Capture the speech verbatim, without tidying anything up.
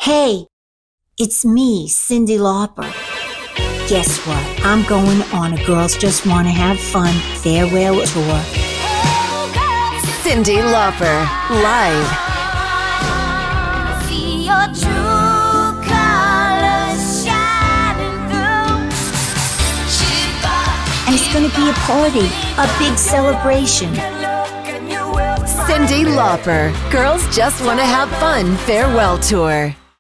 Hey, it's me, Cyndi Lauper. Guess what? I'm going on a Girls Just Wanna Have Fun farewell tour. Cyndi Lauper, live. See your true colors shining through. And it's gonna be a party, a big celebration. Cyndi Lauper, Girls Just Wanna Have Fun farewell tour.